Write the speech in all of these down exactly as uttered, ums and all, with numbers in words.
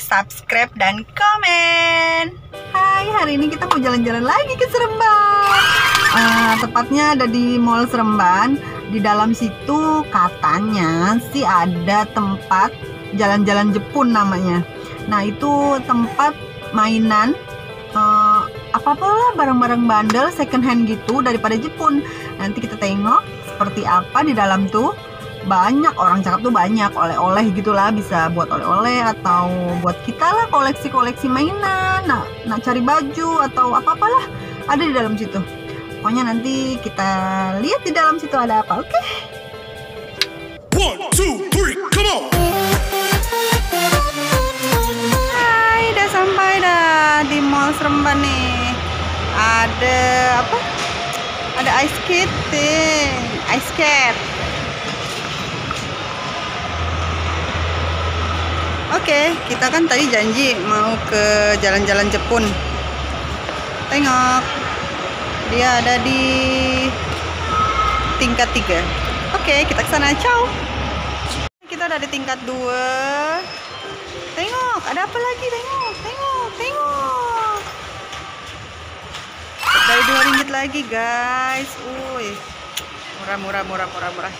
subscribe, dan komen. Hai, hari ini kita mau jalan-jalan lagi ke Seremban. uh, Tepatnya ada di Mall Seremban. Di dalam situ katanya sih ada tempat jalan-jalan Jepun namanya. Nah, itu tempat mainan uh, apa-apalah barang-barang bandel second hand gitu daripada Jepun. Nanti kita tengok seperti apa di dalam tuh. Banyak, orang cakap tuh banyak oleh-oleh gitulah, bisa buat oleh-oleh atau buat kita lah koleksi-koleksi mainan. Nah, nak cari baju atau apa-apalah ada di dalam situ. Pokoknya nanti kita lihat di dalam situ ada apa, oke? Okay? One, two, three, come on! Hai, udah sampai dah di Mall Seremban nih. Ada apa? Ada ice skating, ice skate. Oke, kita kan tadi janji mau ke jalan-jalan Jepun. Tengok, dia ada di tingkat tiga. Oke, kita ke sana. Ciao. Kita ada di tingkat dua. Tengok, ada apa lagi? Tengok, tengok, tengok. Dari dua ringgit lagi, guys. Uy, murah, murah, murah, murah, murah.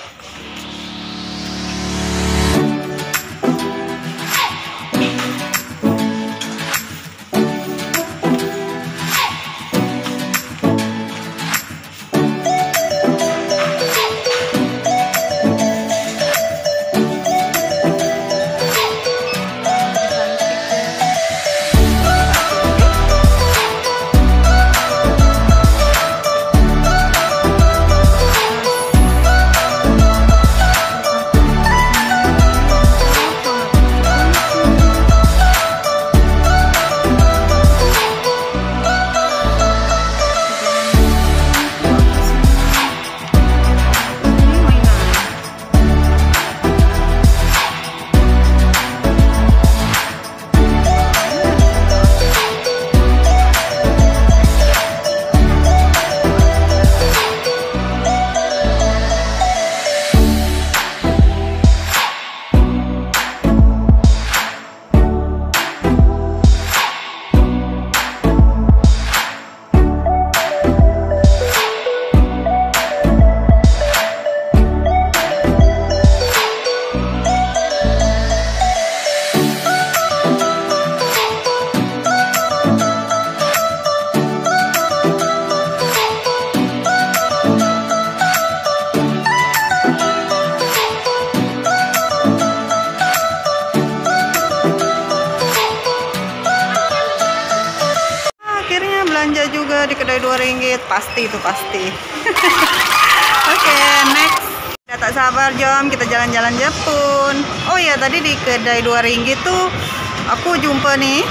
Belanja juga di kedai dua ringgit, pasti itu pasti. Oke, okay, next. Udah tak sabar, jom kita jalan-jalan Jepun. Oh iya, tadi di kedai dua ringgit tuh aku jumpa nih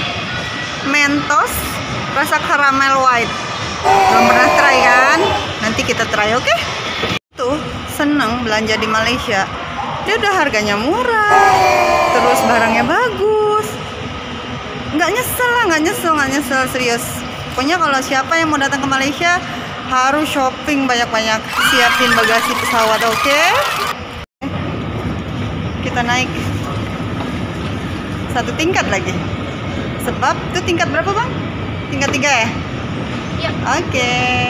Mentos rasa caramel white. Belum pernah try kan? Nanti kita try, oke? Okay? Tuh seneng belanja di Malaysia. Dia udah harganya murah, terus barangnya bagus. Nggak nyesel lah, nggak nyesel, nggak nyesel, serius. Pokoknya kalau siapa yang mau datang ke Malaysia harus shopping banyak-banyak, siapin bagasi pesawat, oke? Okay? Kita naik satu tingkat lagi. Sebab itu tingkat berapa, Bang? Tingkat tiga ya? Iya. Oke. Okay.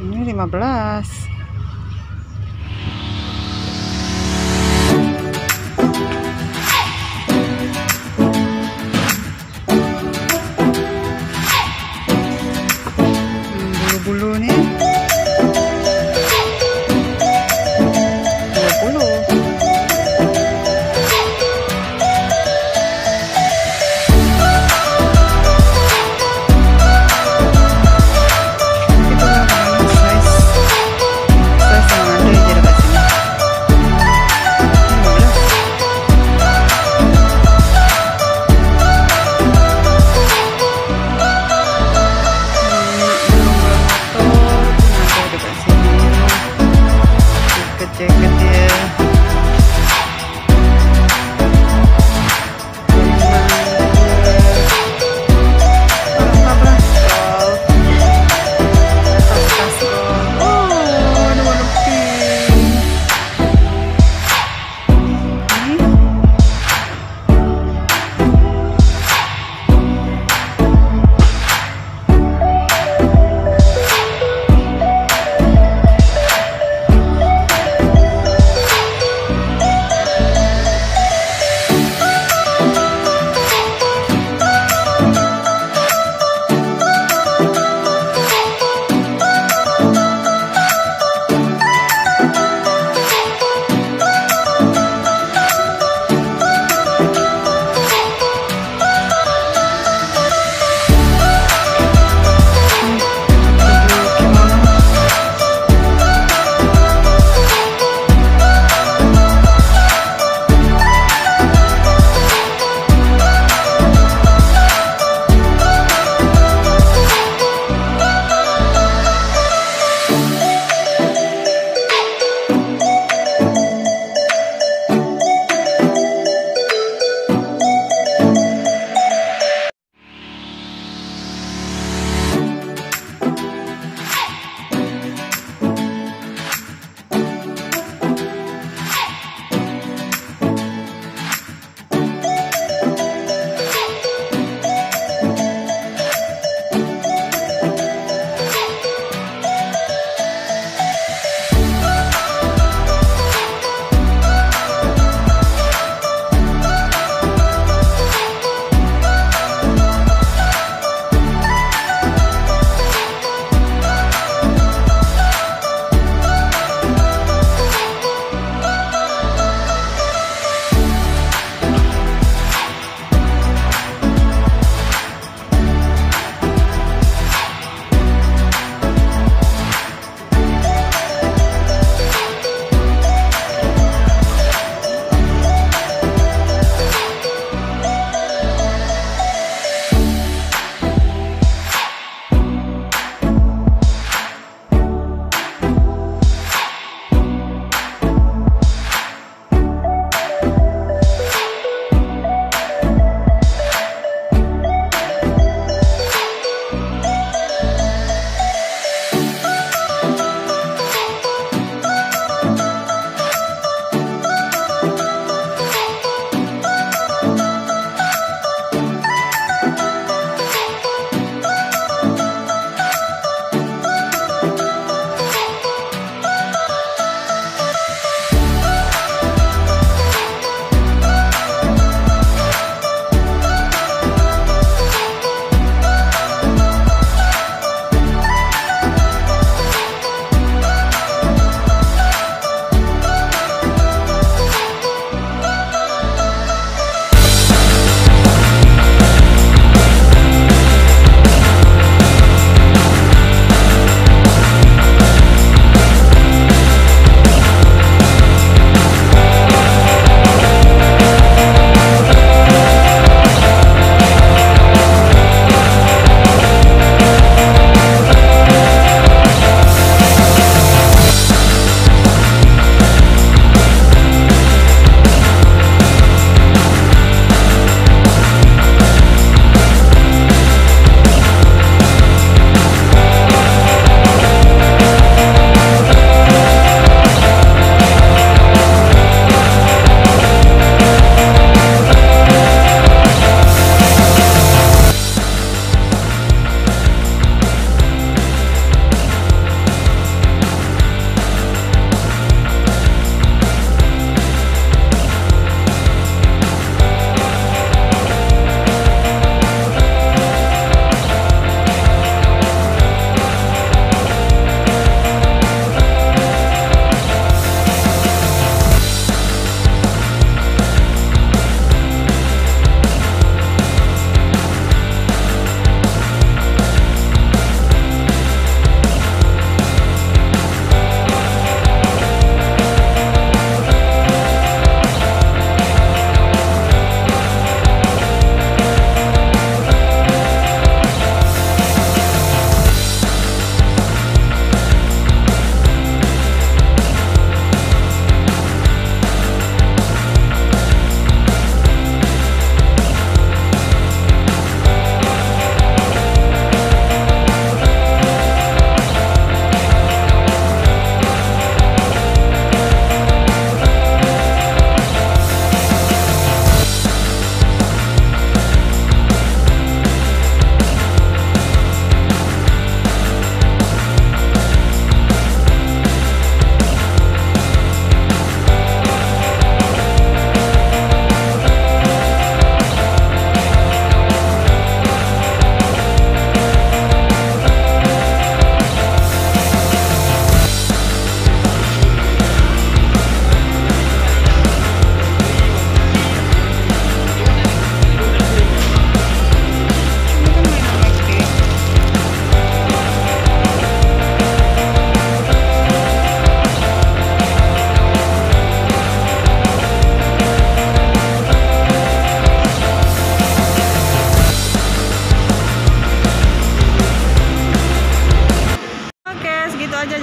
Ini lima belas. Bulu-bulu nih dua puluh. Itulah size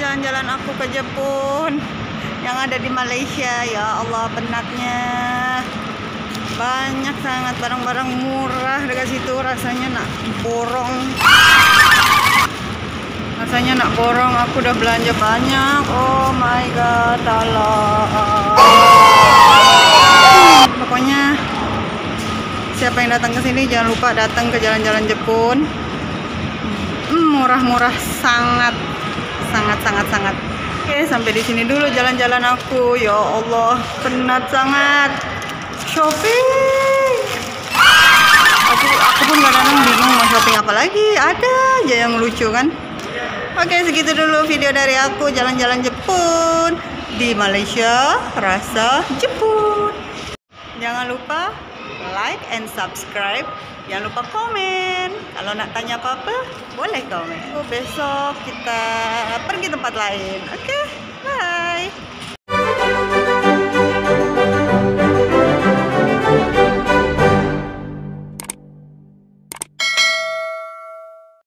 jalan-jalan aku ke Jepun yang ada di Malaysia. Ya Allah, penatnya. Banyak sangat barang-barang murah dekat situ. Rasanya nak borong. Rasanya nak borong. Aku udah belanja banyak. Oh my god, tolong. Pokoknya siapa yang datang ke sini jangan lupa datang ke jalan-jalan Jepun. Hmm, murah-murah sangat, sangat, sangat, sangat. Oke, sampai di sini dulu jalan-jalan aku. Ya Allah, penat sangat. Shopping. Aku, aku pun kadang-kadang bingung mau shopping apa lagi. Ada aja yang lucu kan. Oke, segitu dulu video dari aku jalan-jalan Jepun di Malaysia, rasa Jepun. Jangan lupa like and subscribe. Jangan lupa komen. Kalau nak tanya apa-apa, boleh komen. Oh, besok kita pergi tempat lain. Oke, bye.